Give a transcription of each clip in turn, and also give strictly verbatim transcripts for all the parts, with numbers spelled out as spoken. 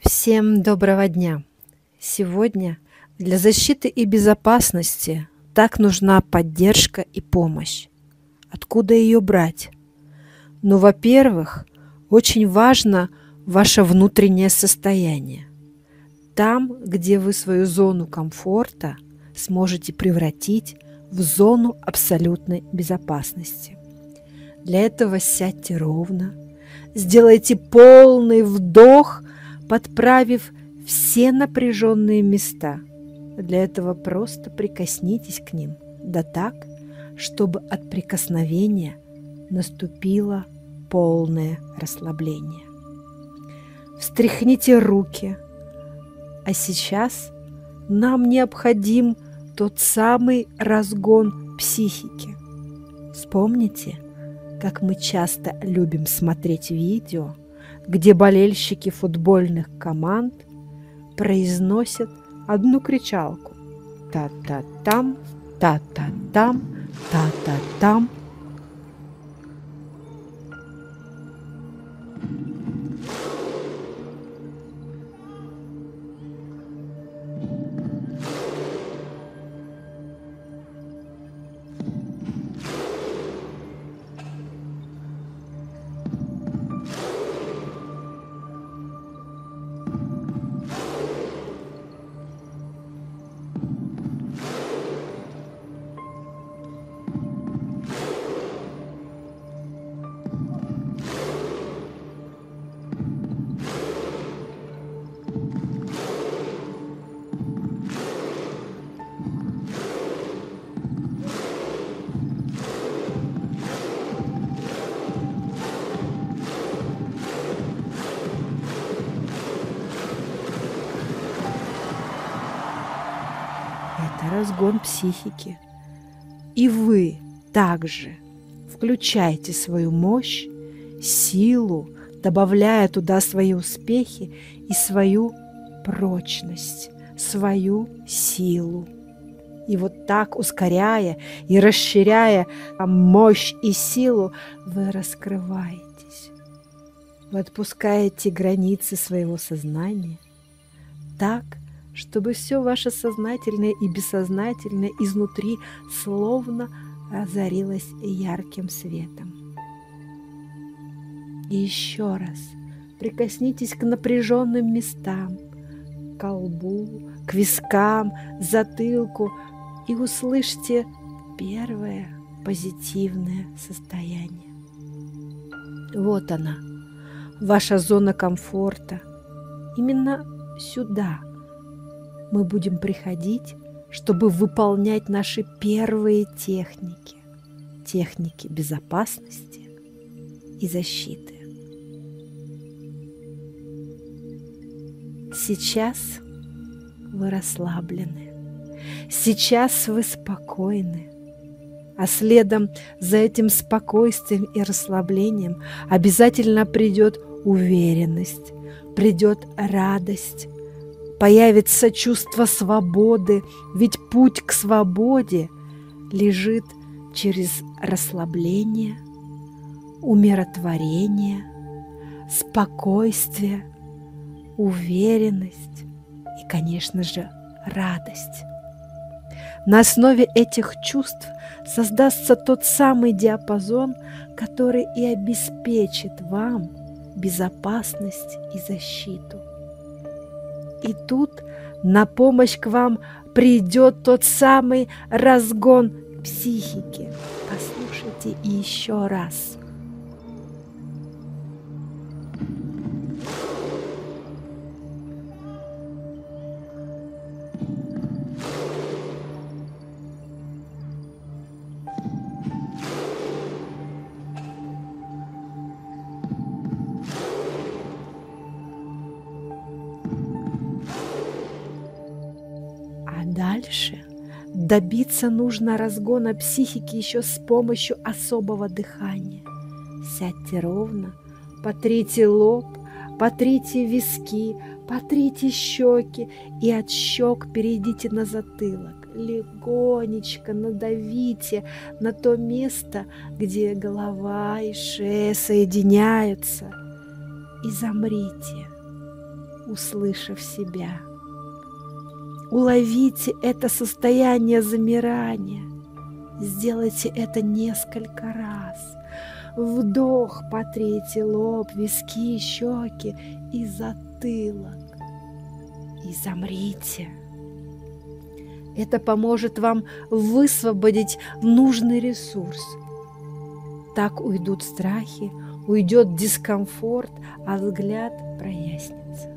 Всем доброго дня! Сегодня для защиты и безопасности так нужна поддержка и помощь. Откуда ее брать? Ну, во-первых, очень важно ваше внутреннее состояние. Там, где вы свою зону комфорта сможете превратить в зону абсолютной безопасности. Для этого сядьте ровно, сделайте полный вдох, подправив все напряженные места. Для этого просто прикоснитесь к ним, да так, чтобы от прикосновения наступило полное расслабление. Встряхните руки. А сейчас нам необходим тот самый разгон психики. Вспомните, как мы часто любим смотреть видео, где болельщики футбольных команд произносят одну кричалку: та-та-там, та-та-там, та-та-там. Это разгон психики. И вы также включайте свою мощь, силу, добавляя туда свои успехи и свою прочность, свою силу. И вот так, ускоряя и расширяя мощь и силу, вы раскрываетесь. Вы отпускаете границы своего сознания так, чтобы все ваше сознательное и бессознательное изнутри словно озарилось ярким светом. И еще раз прикоснитесь к напряженным местам, к колбу, к вискам, затылку и услышьте первое позитивное состояние. Вот она, ваша зона комфорта. Именно сюда мы будем приходить, чтобы выполнять наши первые техники, техники безопасности и защиты. Сейчас вы расслаблены, сейчас вы спокойны, а следом за этим спокойствием и расслаблением обязательно придет уверенность, придет радость, появится чувство свободы, ведь путь к свободе лежит через расслабление, умиротворение, спокойствие, уверенность и, конечно же, радость. На основе этих чувств создастся тот самый диапазон, который и обеспечит вам безопасность и защиту. И тут на помощь к вам придет тот самый разгон психики. Послушайте еще раз. Дальше добиться нужно разгона психики еще с помощью особого дыхания. Сядьте ровно, потрите лоб, потрите виски, потрите щеки и от щек перейдите на затылок. Легонечко надавите на то место, где голова и шея соединяются, и замрите. услышав себя. Уловите это состояние замирания. Сделайте это несколько раз. Вдох, потрите лоб, виски, щеки и затылок. И замрите. Это поможет вам высвободить нужный ресурс. Так уйдут страхи, уйдет дискомфорт, а взгляд прояснится.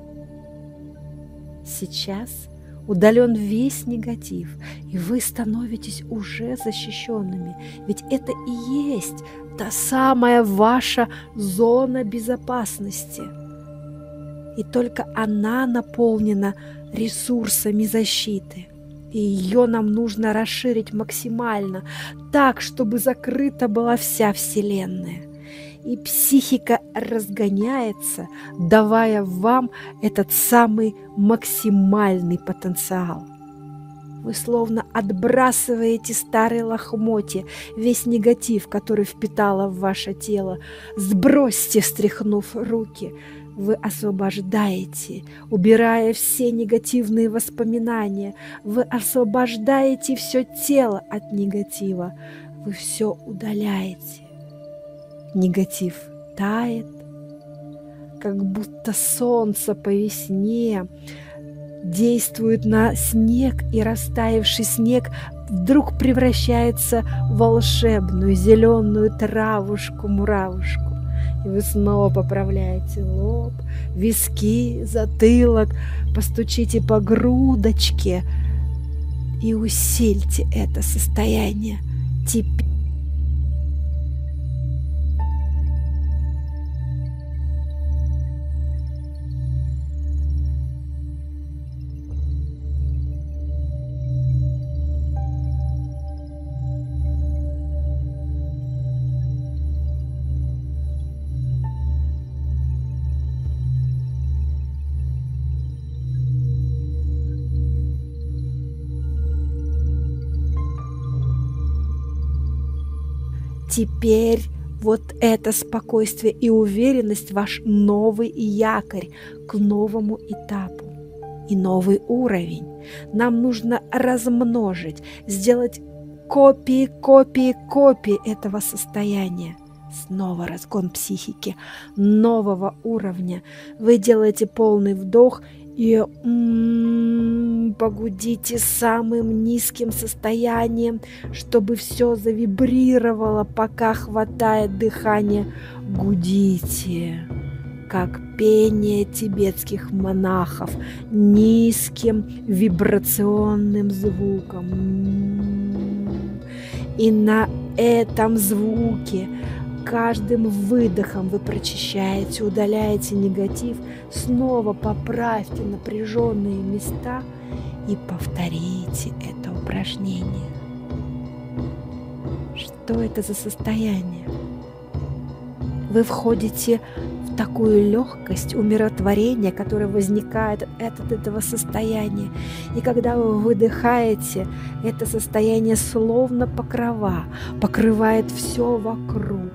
Сейчас удален весь негатив, и вы становитесь уже защищенными, ведь это и есть та самая ваша зона безопасности. И только она наполнена ресурсами защиты. И ее нам нужно расширить максимально, так, чтобы закрыта была вся Вселенная. И психика разгоняется, давая вам этот самый максимальный потенциал. Вы словно отбрасываете старые лохмотья, весь негатив, который впитало в ваше тело. Сбросьте, встряхнув руки. Вы освобождаете, убирая все негативные воспоминания. Вы освобождаете все тело от негатива. Вы все удаляете. Негатив тает, как будто солнце по весне действует на снег, и растаявший снег вдруг превращается в волшебную зеленую травушку-муравушку. И вы снова поправляете лоб, виски, затылок, постучите по грудочке и усильте это состояние. Теперь Теперь вот это спокойствие и уверенность — ваш новый якорь к новому этапу и новый уровень. Нам нужно размножить, сделать копии, копии, копии этого состояния. Снова разгон психики нового уровня. Вы делаете полный вдох и м-м, погудите самым низким состоянием, чтобы все завибрировало, пока хватает дыхания. Гудите, как пение тибетских монахов, низким вибрационным звуком. И на этом звуке каждым выдохом вы прочищаете, удаляете негатив, снова поправьте напряженные места и повторите это упражнение. Что это за состояние? Вы входите в такую легкость, умиротворение, которое возникает от этого состояния. И когда вы выдыхаете, это состояние словно покрова покрывает все вокруг.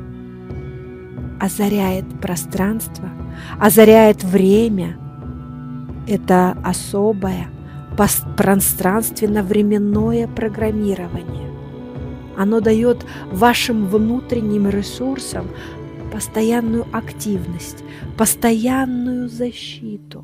Озаряет пространство, озаряет время. Это особое пространственно-временное программирование. Оно дает вашим внутренним ресурсам постоянную активность, постоянную защиту.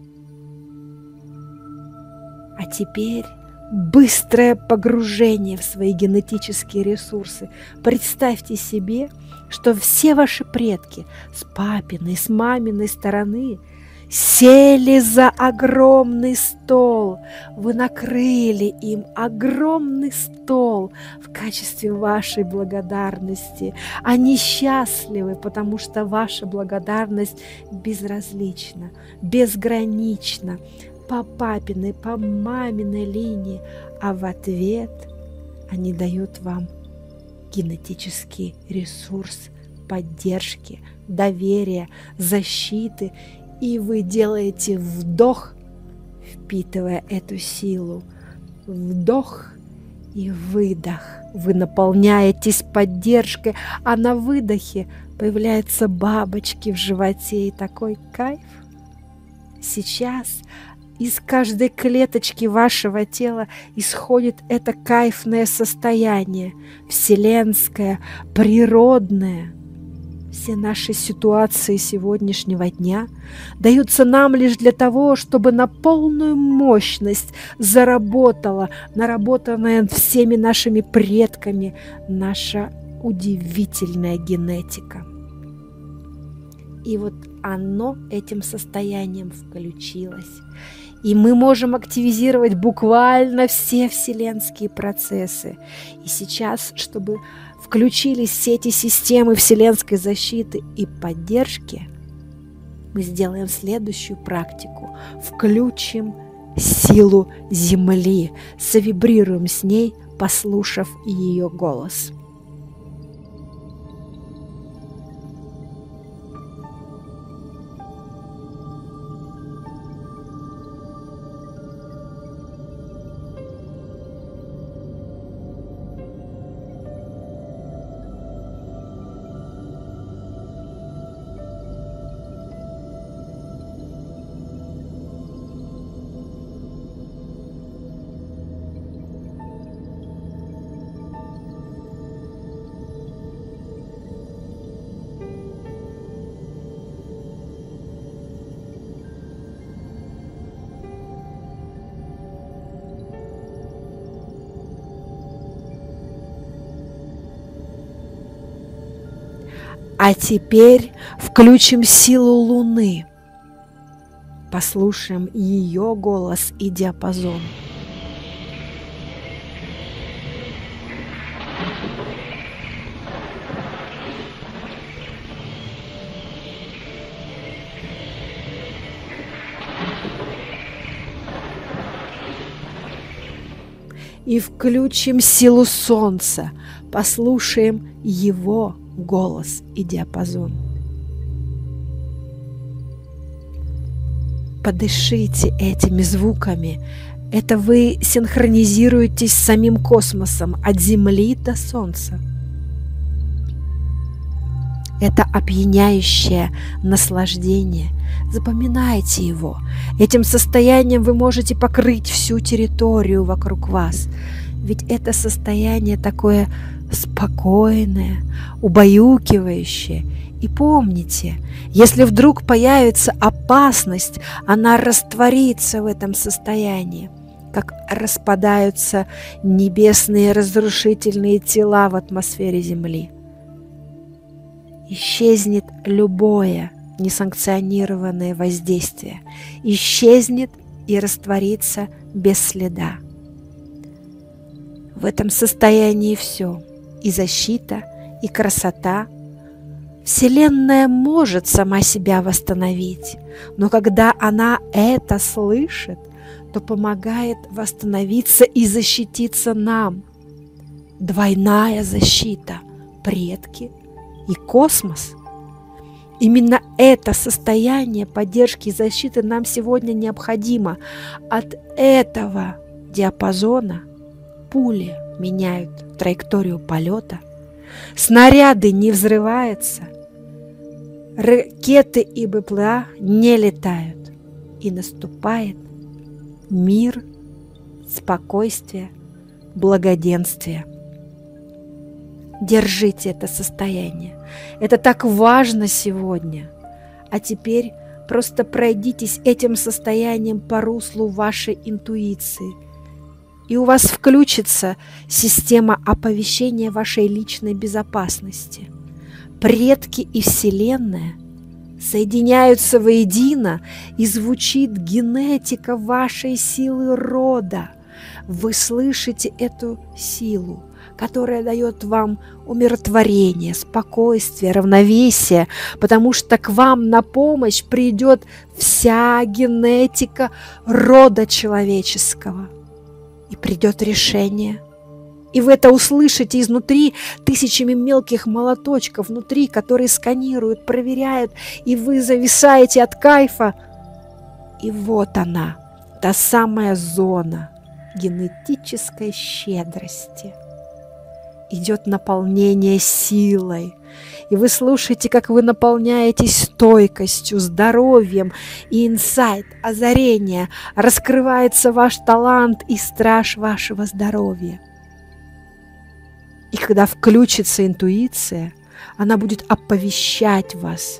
А теперь быстрое погружение в свои генетические ресурсы. Представьте себе, что все ваши предки с папиной, с маминой стороны сели за огромный стол. Вы накрыли им огромный стол в качестве вашей благодарности. Они счастливы, потому что ваша благодарность безразлична, безгранична по папиной, по маминой линии, а в ответ они дают вам генетический ресурс поддержки, доверия, защиты, и вы делаете вдох, впитывая эту силу, вдох и выдох. Вы наполняетесь поддержкой, а на выдохе появляются бабочки в животе, и такой кайф. Сейчас из каждой клеточки вашего тела исходит это кайфное состояние, вселенское, природное. Все наши ситуации сегодняшнего дня даются нам лишь для того, чтобы на полную мощность заработала наработанная всеми нашими предками наша удивительная генетика. И вот оно этим состоянием включилось. И мы можем активизировать буквально все вселенские процессы. И сейчас, чтобы включились все эти системы вселенской защиты и поддержки, мы сделаем следующую практику. Включим силу Земли, совибрируем с ней, послушав ее голос. А теперь включим силу Луны. Послушаем ее голос и диапазон. И включим силу Солнца. Послушаем его голос и диапазон. Подышите этими звуками. Это вы синхронизируетесь с самим космосом от Земли до Солнца. Это опьяняющее наслаждение. Запоминайте его. Этим состоянием вы можете покрыть всю территорию вокруг вас. Ведь это состояние такое спокойное, убаюкивающее. И помните, если вдруг появится опасность, она растворится в этом состоянии, как распадаются небесные разрушительные тела в атмосфере Земли. Исчезнет любое несанкционированное воздействие, исчезнет и растворится без следа. В этом состоянии все, и защита, и красота. Вселенная может сама себя восстановить, но когда она это слышит, то помогает восстановиться и защититься нам. Двойная защита – предки и космос. Именно это состояние поддержки и защиты нам сегодня необходимо. От этого диапазона пули меняют траекторию полета, снаряды не взрываются, ракеты и БПЛА не летают, и наступает мир, спокойствие, благоденствие. Держите это состояние. Это так важно сегодня. А теперь просто пройдитесь этим состоянием по руслу вашей интуиции. И у вас включится система оповещения вашей личной безопасности. Предки и Вселенная соединяются воедино, и звучит генетика вашей силы рода. Вы слышите эту силу, которая дает вам умиротворение, спокойствие, равновесие, потому что к вам на помощь придет вся генетика рода человеческого. И придет решение. И вы это услышите изнутри тысячами мелких молоточков внутри, которые сканируют, проверяют, и вы зависаете от кайфа. И вот она, та самая зона генетической щедрости. Идет наполнение силой, И вы слушаете, как вы наполняетесь стойкостью, здоровьем и инсайт, озарение, раскрывается ваш талант и страж вашего здоровья. И когда включится интуиция, она будет оповещать вас.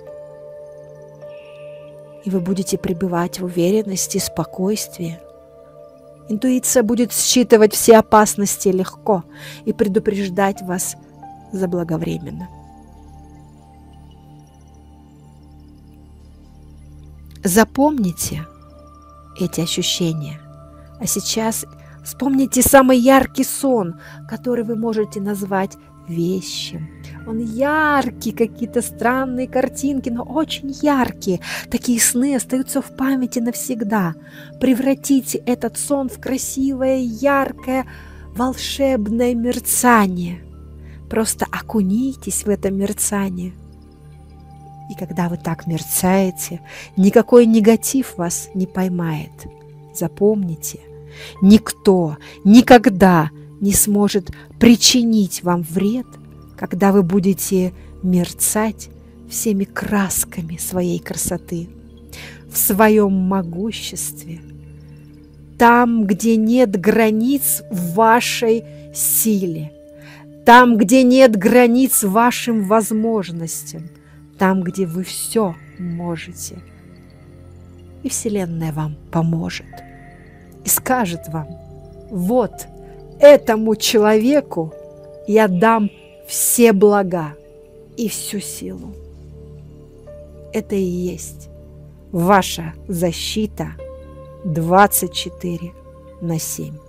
И вы будете пребывать в уверенности, спокойствии. Интуиция будет считывать все опасности легко и предупреждать вас заблаговременно. Запомните эти ощущения. А сейчас вспомните самый яркий сон, который вы можете назвать вещим. Он яркий, какие-то странные картинки, но очень яркие. Такие сны остаются в памяти навсегда. Превратите этот сон в красивое, яркое, волшебное мерцание. Просто окунитесь в это мерцание. И когда вы так мерцаете, никакой негатив вас не поймает. Запомните, никто никогда не сможет причинить вам вред, когда вы будете мерцать всеми красками своей красоты, в своем могуществе, там, где нет границ в вашей силе, там, где нет границ вашим возможностям, там, где вы все можете. И Вселенная вам поможет и скажет вам: вот этому человеку я дам все блага и всю силу. Это и есть ваша защита двадцать четыре на семь.